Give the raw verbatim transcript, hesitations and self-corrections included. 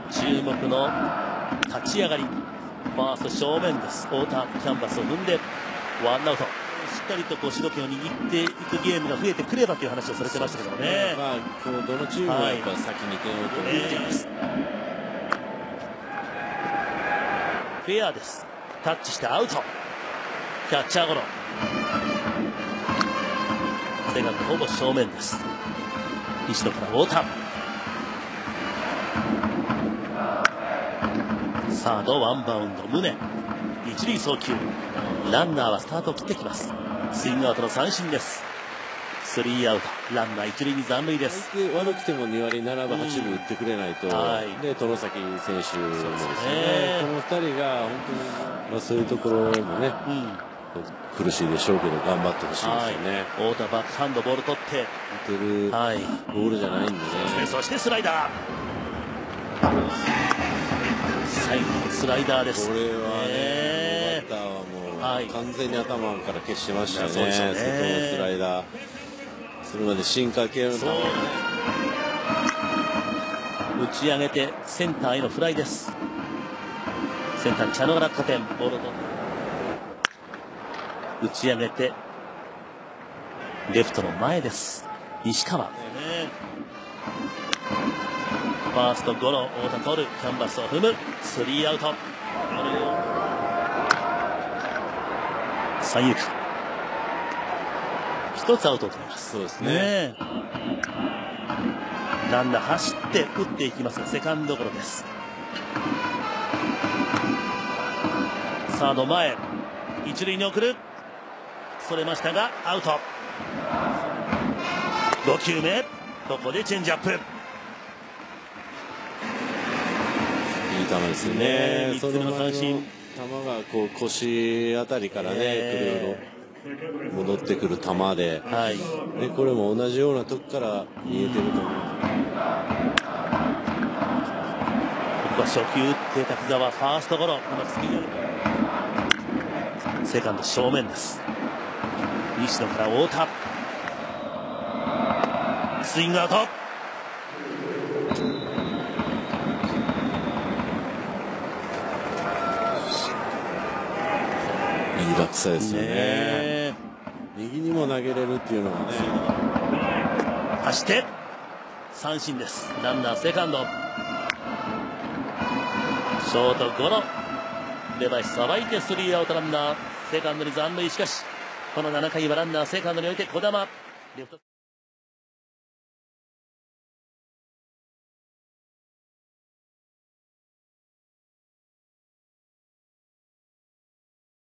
注目の立ち上がり、ファースト正面です。太田キャンバスを踏んでワンアウト。しっかりとこう主導権を握っていくゲームが増えてくればという話をされてましたけどね。 まあ、こうどのチームもやっぱ先に点を取っています、 フェアです。タッチしてアウト。キャッチャーゴロ。セカンドほぼ正面です。西野から太田。サードワンバウンド宗、一塁送球。ランナーはスタートを切ってきます。スイングアウトの三振です。スリーアウト、ランナー一塁に残塁です。 悪くてもに割ななぶはちぶ打ってくれないと、うん、はい、で外崎選手もですね、このふたりが本当に、まあ、そういうところもね、うん、苦しいでしょうけど頑張ってほしいですよね。 太田バックハンドボール取って打てるボールじゃないんでね。 そしてスライダー、最後のスライダーです。 これはね、バッターはもう、はい、完全に頭から消してましたね。外のスライダー、それまで進化系の球をね、 打ち上げてセンターへのフライです。センターに茶野が落下点、ボールを打ち上げてレフトの前です。西川、ファーストゴロ、太田取る、キャンバスを踏む、スリーアウト。三遊間一つアウトを取ります。 そうですね。 ランナー走って打っていきますがセカンドゴロです。サード前、一塁に送る、それましたがアウト。ご球目、ここでチェンジアップ。いい球ですよね。みっつめの三振。球がこう腰あたりからね、えー、戻ってくる球で、はい、でこれも同じようなとこから見えてると思う。ここは初球打って滝沢、ファーストゴロ。セカンド正面です。西野から太田、スイングアウト。 いい落差ですよね。右にも投げれるっていうのがね。 走って三振です。ランナーセカンド、ショートゴロ、出橋さばいてスリーアウト、ランナーセカンドに残塁。しかしこのななかいはランナーセカンドに置いて児玉レフト